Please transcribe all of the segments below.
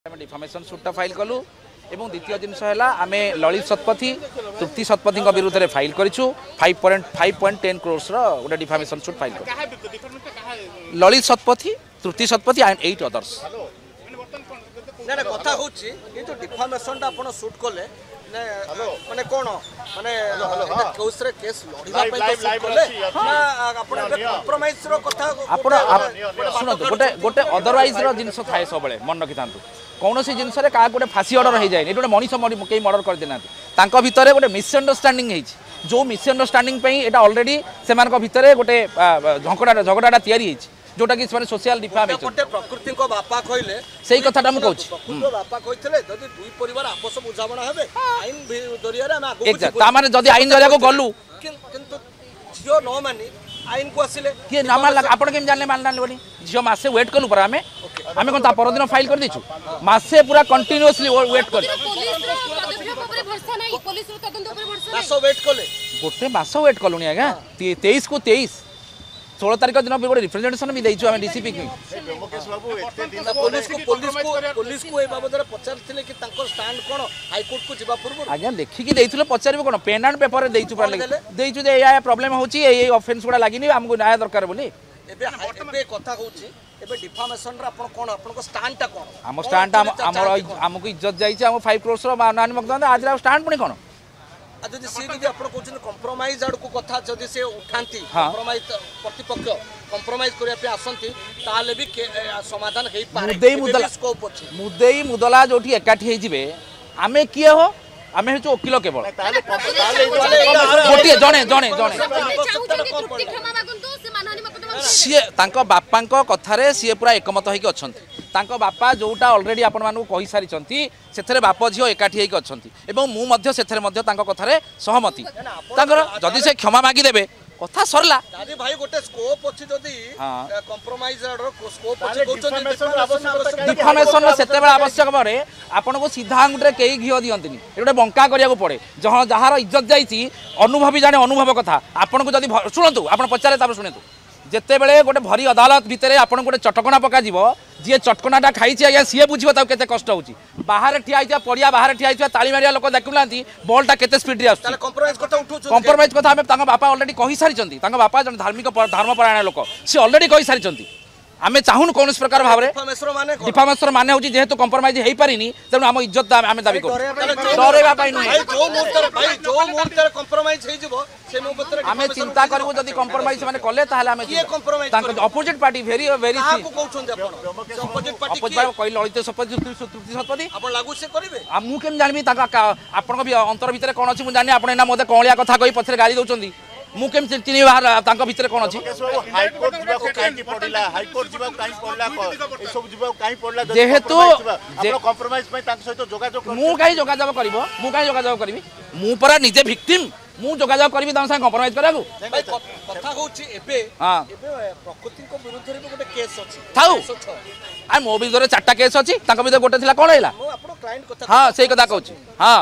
defamation सुटा file कलु एवं द्वितीय जिनस है आम ललित शतपथी तृप्ति शतपथी विरुद्ध में फाइल करूँ 5.10 crores गोटे डिफामेशन सुट फाइल कर ललित शतपथी तृप्ति शतपथी एंड 8 others कथा होची ये जो डिफामेशन आपण शूट कले माने कोन माने कोसरे केस लढिबा पई तो शूट कले ना आपण कंप्रोमाइज रो कथा आपण सुनतो गोटे गोटे अदरवाइज रो जिंस थाए सब बेले मन रखि तांतु कौन सी जिनस का गोटे फासी ऑर्डर हो जाए गोटे मनीष कई मर्डर कर देना भितर गोटे मिसअंडरस्टैंडिंग जो मिसअंडरस्टैंडिंग एटा ऑलरेडी से भितर गोटे झगड़ा तैयारी जोटा कि सोशल डिफामेशन गोटे प्रकृति को बापा कहले सही कथाटा मु कहूची बापा कहथिले जदी दुई परिवार आपस बुझाबणा हेबे आईन जरिया रे हम आगो एग्जैक्ट ता माने जदी आईन जरिया को गलु किंतु जियो न मानी आईन को आसिले के ना मान आपण केम जानले मान जानले बनी जियो मासे वेट कलु पर आमे कोन ता पर दिन फाइल कर दिछु मासे पूरा कंटीन्यूअसली वेट कर पुलिस रो तदंत ऊपर भरोसा मासो वेट कले गोटे मासो वेट कलुनी आगा 23 को 23 16 तारीख दिन गोटे रिप्रेजेंटेशन भी देइछु हम डीसीपी की पुलिस को ए बाबद रे पचारथिले कि तांको स्टैंड कोन हाई कोर्ट को जिबा पूर्व आज्ञा देखि कि देइथुले पचारबे कोन पेन एंड पेपर रे देइछु पर देइछु जे या प्रॉब्लम होची ए ऑफेंस गुडा लागिनी हमको न्याय दरकार बोली एबे कथा होची एबे डिफामेशन रे आपण कोन आपण को स्टैंड ता कोन हम स्टैंड हमको इज्जत जाइछि हम 5 crores रो नानी मगदन आज स्टैंड पुनी कोन जदि सी जदि आपण कहउछन कंप्रोमाइज आड़ को कथा जदि से उठांती कंप्रोमाइज प्रतिपक्ष कंप्रोमाइज करिया पे आसंती ताले भी समाधान हेई पारे मुदेई मुदला स्कोप अछि मुदेई मुदला जोठी एकाठी हेई जिवे आमे किए हो आमे हेचो वकील केवल गोटी जणे जणे जणे सी तांको बापांको कथारे सी पूरा एकमत होइक अछंती तांको बापा जोटा ऑलरेडी आपण मानू कहि सारी चंती सेथरे बाप झियो एकाठी हेइक अछंती एवं मु मध्य सेथरे मध्य तांको कथारे सहमति तांकर जदि से क्षमा मागी देबे कथा सरला दादी भाई गोटे स्कोप अछि जदि कंप्रोमाइज रो स्कोप अछि कहउछन डिफामेशन सेते बेला आवश्यक पड़े आपन को सीधा अंगुटे केई घियो दियंतिनी एटा बंका करिया को पड़े जहां जहार इज्जत जाईची अनुभवी जाने अनुभव कथा आपन को जदि सुनंतु आपन पचारे तापर सुनंतु जेते बेले गोटे भरी अदालत भितर आपन गोटे चटकणा पका जीवो जी चटकणाटा खाई आज्ञा सी बुझे तक केते कष्ट होची बाहर ठिया पड़िया बाहर ठिया ताली मारिया लोक देखुना बॉलटा केते स्पीड रे आछी कंप्रोमाइज कथा हम तांगा बापा ऑलरेडी कहि सारी चंती तांगा बापा जन धार्मिक धर्मपरायण लोक सी ऑलरेडी कहि सारी चंती आमे चाहुन कोन प्रकार भाव रे डिफामेशन माने होची जेहेतु कंप्रोमाइज हेई पारिनी तेनु हम इज्जत आमे दाबी करू डरेबा पाई नुहे जो मुहूर्त कंप्रोमाइज हेई जबो से मुहूर्त आमे चिंता करबो जदी कंप्रोमाइज माने कले ताहाले आमे तांको अपोजिट पार्टी वेरी सी को कहउछन आपण अपोजिट पार्टी अपोजिट कहि ललित शतपथी तृप्ति शतपथी आपण लागू से करिवे आ मु केम जानबी ताका आपण को अंतर भितर कोन अछि मु जानि आपण ना मते कोलिया कथा कहि पछरे गाली दउचंदी मु केम चिनी बाहर तांको भितर कोन अछि हाई कोर्ट जिबा को काई की पडिला हाई कोर्ट जिबा काई पडला ए सब जिबा काई पडला जेहेतु आपण कंप्रोमाइज पई तांको सहित जोगाजोग मु काई जोगाजोग करबो मु काई जोगाजोग करबी मु परा निजे विक्टिम मु जोगाजोग करबी तां संग कंप्रोमाइज करागु कथा होची एबे एबे प्रकृति को विरुद्ध रे गोटे केस अछि थाउ आ मो विरुद्ध रे चारटा केस अछि तांको विरुद्ध गोटे थिला कोन हैला मु आपण क्लाइंट कथा हां सेही कथा कहूची हां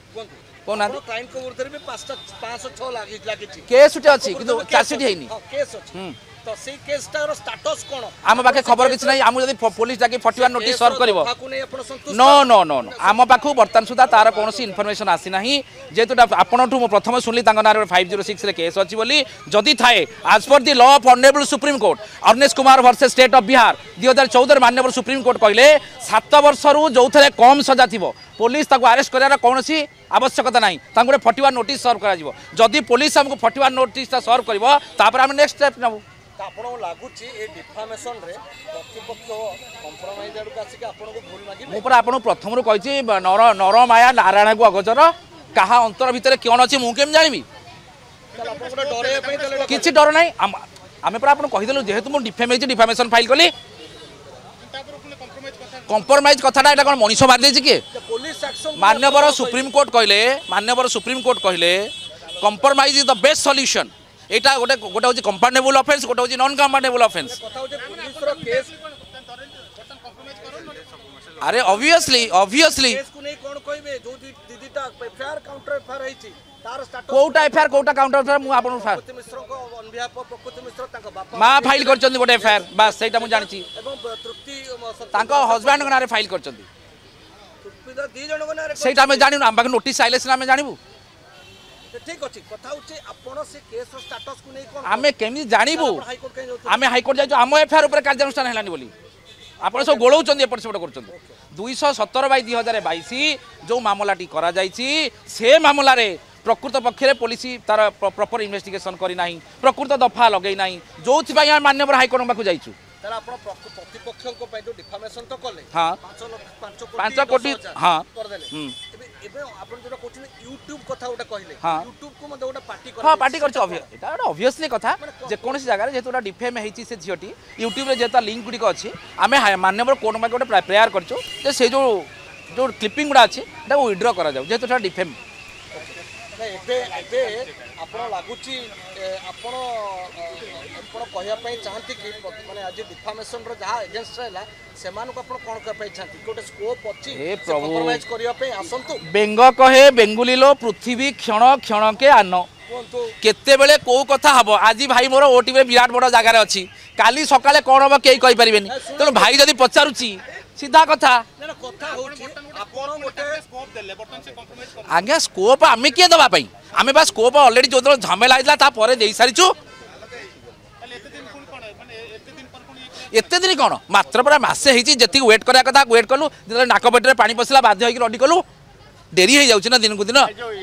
कोन क्लाइंट को विरुद्ध रे भी 506 लागी केस उठे अछि किंतु चार्जशीट हेइनी केस अछि तो से केस टार स्टेटस कोन आम पाखे खबर किछ नै आम जदी पुलिस जाके 41 नोटिस सर्व करबो नो नो नो नो आम पाखु बर्तन सुधा तार कोनसी इन्फॉर्मेशन आसी नाही जेतुटा आपनठु म प्रथम सुनली तांग नारे 506 रे केस अछि बोली जदी थाए आज पर the law of honourable Supreme Court Arnesh Kumar versus State of Bihar 2014 माननीय सुप्रीम कोर्ट कहले 7 वर्ष रु जोथरे कम सजा थिबो पुलिस ताको अरेस्ट करार कोनसी आवश्यकता नाही तांगुरे 41 नोटिस सर्व करा जिवो जदी पुलिस हमको 41 नोटिस सर्व करबो तापर हम नेक्स्ट स्टेप नबो आपन लागुची ए डिफामेशन रे प्रतिपक्ष कंप्रोमाइज आडू कासी के आपन को भूल मागी मु पर आपन प्रथम रु कहिची नर माया नारायण को अगोचर कहा अंतर भितर कोन अछि मु केम जानिबी आपन को डरे पई किछि डर नाही आमे पर आपन कहि देलु जेहेतु मु डिफामेशन फाइल कली कंप्रोमाइज कथाटा एटा कोन मनीष मार देछि के पुलिस एक्शन माननीय सुप्रीम कोर्ट कहले compromise is the best solution एटा गोटे गोटे होची कंपाउंडेबल ऑफेंस गोटे होची नॉन कंपाउंडेबल ऑफेंस कथा होचे पुलिस रो केस अरे ऑब्वियसली केस को नै कोन कहबे जो दीदीटा एफआईआर काउंटर एफआईआर हेची तार स्टेटस कोटा एफआईआर कोटा काउंटर एफआईआर मु आपन प्रकृति मिश्र को ऑन बिहाफ ऑफ प्रकृति मिश्र ताका बापा मा फाइल करचंदी गोटे एफआईआर बस सेटा मु जानि छी एवं तृप्ति ताका हस्बैंड नारे फाइल करचंदी ସୁବିଧା ଦି ଜଣଙ୍କ ନାଁରେ ସେଇଟା ଆମେ ଜାଣିନୁ ଆମ ପାଖରେ ନୋଟିସ୍ ଆଇଲେ ସିନା ଆମେ ଜାଣିବୁ ଠିକ ଅଛି କଥା ହଉଛି ଆପଣ ସେ କେସ୍ ର ଷ୍ଟାଟସ୍ କୁ ନେଇ କଣ ଆମେ କେମିତି ଜାଣିବୁ ହାଇକୋର୍ଟ କାଇଁ ଯାଉଛନ୍ତି ଆମେ ହାଇକୋର୍ଟ ଯାଇଛୁ ଆମ ଏଫଆଇଆର ଉପରେ କାର୍ଯ୍ୟାନୁଷ୍ଠାନ ହେଲାନି ବୋଲି ଆପଣ ସବୁ ଗୋଳଉଛନ୍ତି ଏପଟ ସେପଟ କରୁଛନ୍ତି 217/2022 ଯେଉଁ ମାମଲାଟି କରାଯାଇଛି ସେ ମାମଲାରେ ପ୍ରକୃତ ପକ୍ଷରେ ପୋଲିସ ତାର ପ୍ରପର ଇନଭେଷ୍ଟିଗେସନ କରିନାହିଁ ପ୍ରକୃତ ଦଫା ଲଗେଇ ନାହିଁ ଯୋଉଥିପାଇଁ ଆମେ ମାନ୍ୟବର ହାଇକୋର୍ଟ ପାଖକୁ ଯାଇଛୁ ତାହେଲେ ଆପଣ ପ୍ରତିପକ୍ଷଙ୍କ ପାଇଁ ଯୋଉ ଡିଫାମେସନ ତ କଲେ ହଁ 5 କୋଟି ହଁ କରିଦେଲେ ଏବେ ଆପଣ ଯୋଉଟା କହୁଛନ୍ତି ୟୁଟ୍ୟୁବ କଥା ଗୋଟେ କହିଲେ ହଁ ୟୁଟ୍ୟୁବ କୁ ମଧ୍ୟ ଗୋଟେ ପାର୍ଟି ହଁ ପାର୍ଟି କରିଛି এটা ଗୋଟେ অবভিয়াসলি কথা যেকୌଣସି ଜାଗାରେ যেহেতু ଗୋଟେ ডিফেম ହେଇଛି ସେ ଝିଅଟି ୟୁଟ୍ୟୁବରେ ଯେହେତୁ ଲିଙ୍କ ଗୁଡ଼ିକ ଅଛି ଆମେ ମାନ୍ୟବର କୋର୍ଟ ପାଖେ ଗୋଟେ ପ୍ରେୟାର କରିଛୁ ଯେ ସେ ଯୋଉ କ୍ଲିପିଂ ଗୁଡ଼ା ଅଛି ଏଟାକୁ ୱିଡ୍ର କରାଯାଉ ଯେହେତୁ ସେଟା ଡିଫେମ୍ ଏବେ ଏବେ ଆପଣ ଲାଗୁଛି ଆପଣ ଆପଣ କହିବା ପାଇଁ ଚାହାନ୍ତି କି ମାନେ ଆଜି ଡିଫାମେସନର ଯାହା ଏଗେନ୍ଷ୍ଟ ହେଲା ସେମାନଙ୍କୁ ଆପଣ କ'ଣ କରିବା ପାଇଁ ଚାହାନ୍ତି ଗୋଟେ ସ୍କୋପ୍ ଅଛି କମ୍ପ୍ରମାଇଜ କରିବା ପାଇଁ ଆସନ୍ତୁ ବେଙ୍ଗ କହେ ବେଙ୍ଗୁଲିଲୋ ପୃଥିବୀ କ୍ଷଣ କ୍ଷଣକେ ଆନ କୁହନ୍ତୁ କେତେବେଳେ କୋଉ କଥା ହବ ଆଜି ଭାଇ ମୋର ଓଟିଭିରେ ବିରାଟ ବଡ଼ ଜାଗାରେ ଅଛି କାଲି ସକାଳେ କ'ଣ ହବ କେହି କହିପାରିବେନି ତେଣୁ ଭାଇ ଯଦି ପଚାରୁଛି सीधा कथा आज्ञा स्कोप आम किए दवाई आम बा स्कोप अलरेडी जो दिन झमेला होता दे सारीचु एत दिन कौन मात्र पूरा मसे जी वेट करा कथा वेट कलु जो नाक पेटे पानी पशिला बाध्य होकर रडी कलु डेरी हो जाऊँ ना दिन को दिन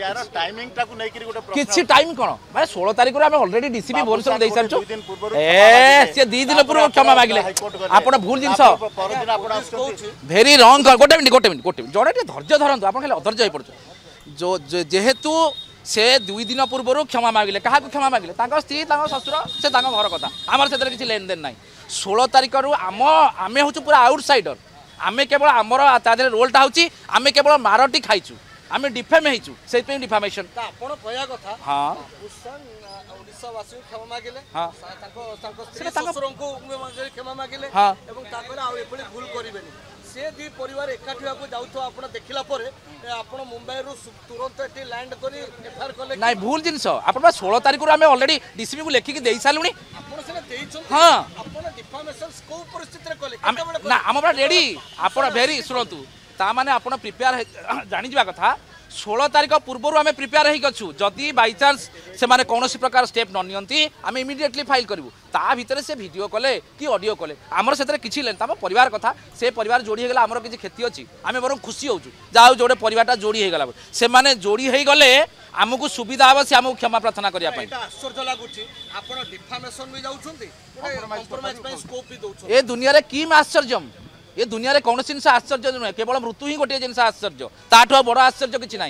किसी टाइम कौन मैं 16 तारीख अलरेडी डीसीपी भुवनेश्वर दे सारी सी 2 दिन पूर्व क्षमा मागिले आप भूल जिन भेरी रंग गोटे मिनट जोड़े धैर्य धरतु आप खाली अधर्य हो पड़े जो जेहेतु से 2 दिन पूर्व क्षमा मागिले क्या क्षमा मागिले स्त्री ससुर से घर कथा आमर से किसी लेन देन ना 16 तारीख आम आम हूँ पूरा आउटसाइडर आमे केवल आमर तादे रोलटा हूँ आमे केवल मारटी खाइचु आमे डिफेम हेचु से डिफामेशन आपण कहया कथा हां ओडिसा वासी क्षमा मागिले हां स्त्री ससुर को क्षमा मागिले हां एवं तापर आ एपली भूल करिवेनी से दी परिवार एकाठी होको जाउथो आपण देखिला परे आपण मुंबई रु तुरंत एटी लैंड करी एफआर कले नाही भूल जिंस आपण 16 तारीख रु आमे ऑलरेडी डीसीपी को लेखि के देई सालुनी आपण सेने देइछन हां आपण डिफामेशन को परिस्थिति रे कले ना हम रेडी आपण भेरी सुनतु ता माने आपण प्रिपेयर जानि जवा कथा 16 तारीख पूर्व आम प्रिपेयर होइछु जदि बाय चांस से माने कौनसी प्रकार स्टेप न नियंती आम इमिडिएटली फाइल करूँ ता भितर से वीडियो कले कि ऑडियो कले आमर से किसी लेन तम परिवार कथा से परिवार जोड़ी होगला आमर किसी क्षति अच्छी आम बर खुशी होचु जाओ जोड़े परिवारटा जोड़ी होगला से माने जोड़ी होगले आमको सुविधा हे से आमको क्षमा प्रार्थना करिया पई आश्चर्य लागुची आपण डिफामेशन भी जाउछंती कॉम्प्रोमाइज पे स्कोप भी दोछ ए दुनिया रे की आश्चर्य ये दुनिया रे कौन जिन आश्चर्य नुहे केवल मृत्यु ही गोटे जिन आश्चर्य ताठू बड़ आश्चर्य किसी ना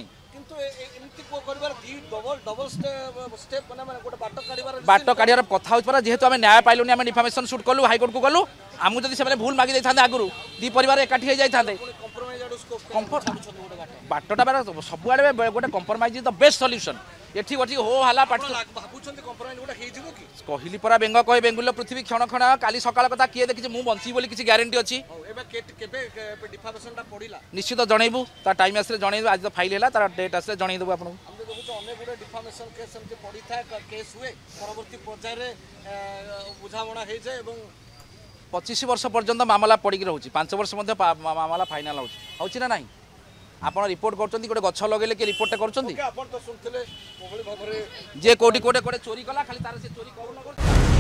बाट काढ़ कथा हो जेहेतु आम न्याय पाइलुनि आम डिफामेशन सुट कलु हाइकोर्ट को गलु आमको जब से भूल मागी था आगु दी परिवार एकाठी जाते बाटटा बार सबुआड़े गोटे compromise is the best solution एठी गोटी हो हाला कहली परा बेंग कहे बेंगुल पृथ्वी क्षण क्षण काली सकाळ कथा किए देखी मु बंची बोली किसी ग्यारंटी अच्छी निश्चित जनइबू ता टाइम आसले जनइबू आज तो फाइल है तार डेट आसले जनइबू आपन 25 वर्ष पर्यंत मामला पड़ी रही 5 वर्ष मामला फाइनाल होची ना नहीं आप रिपोर्ट कर गोटे गछ लगे कि रिपोर्ट कर जे कोटी कोटे कोटे चोरी कला खाली तार से चोरी कर